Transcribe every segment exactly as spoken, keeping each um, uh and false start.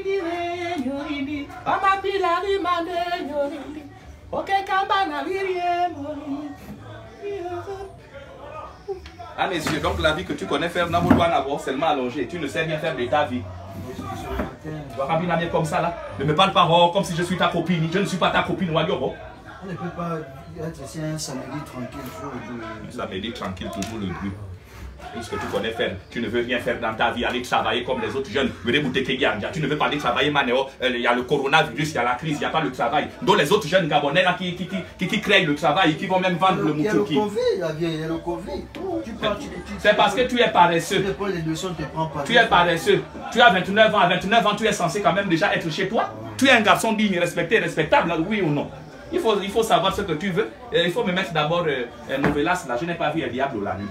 À mes yeux, donc la vie que tu connais faire, n'a pas avoir seulement allongé. Tu ne sais rien faire de ta vie. Tu vas ramener la mienne comme ça là. Ne me parle pas oh, comme si je suis ta copine. Je ne suis pas ta copine. On ne peut pas être ici un samedi tranquille. Un samedi tranquille, toujours le bruit. Tout ce que tu connais faire, tu ne veux rien faire dans ta vie, aller travailler comme les autres jeunes. Tu ne veux pas aller travailler, Manéo. Il y a le coronavirus, il y a la crise, il n'y a pas le travail. Donc les autres jeunes Gabonais là qui, qui, qui, qui, qui créent le travail, qui vont même vendre le mouton. Il y a le Covid, il y a le Covid. C'est parce que tu es paresseux. Tu es paresseux. Tu as vingt-neuf ans, à vingt-neuf ans, tu es censé quand même déjà être chez toi. Tu es un garçon digne, respecté, respectable, oui ou non? Il faut, il faut savoir ce que tu veux. Il faut me mettre d'abord euh, un novelas là. Je n'ai pas vu un diable la nuit.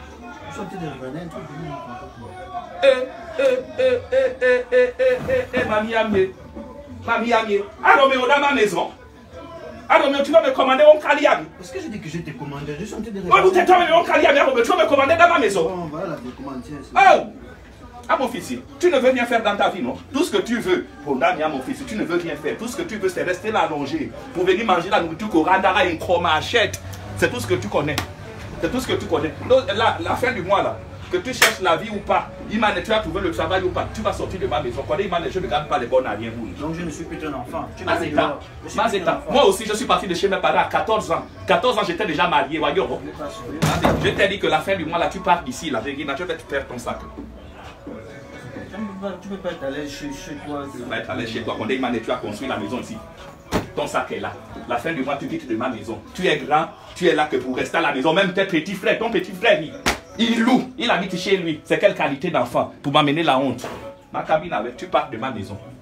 Eh, eh, eh, eh, eh, eh, eh, eh, mamie Amie. Mamie Amie. Alors, mais on a ma maison. Alors, mais tu vas me commander un caliabi. Est-ce que je dis que je t'ai commandé? Je suis en train de oh, tu t'es un caliabi. Tu vas me commander dans ma maison. Oh, voilà la documentation. Oh! Ah mon fils, tu ne veux rien faire dans ta vie, non? Tout ce que tu veux, pour Dami, mon fils, tu ne veux rien faire. Tout ce que tu veux, c'est rester là allongé. Pour venir manger la nourriture qu'au Randara et une machette. C'est tout ce que tu connais. C'est tout ce que tu connais. Donc, la, la fin du mois, là, que tu cherches la vie ou pas, Imane, tu as trouvé le travail ou pas, tu vas sortir de ma maison. Quand Imane, je ne garde pas les bonnes à rien. Donc, je ne suis plus ton enfant. Mazeta, Mazeta. Moi aussi, je suis parti de chez mes parents à quatorze ans. quatorze ans, j'étais déjà marié. Je t'ai dit que la fin du mois, là, tu pars d'ici. La vérité, je vais te faire ton sac. Tu ne peux pas être allé chez, chez toi. Tu ne peux pas être allé chez toi. Quand Imane, tu as construit la maison ici. Ton sac est là. La fin du mois, tu quittes de ma maison. Tu es grand, tu es là que pour rester à la maison. Même tes petits frères, ton petit frère, il, il loue. Il habite chez lui. C'est quelle qualité d'enfant pour m'amener la honte? Ma cabine avec, tu pars de ma maison.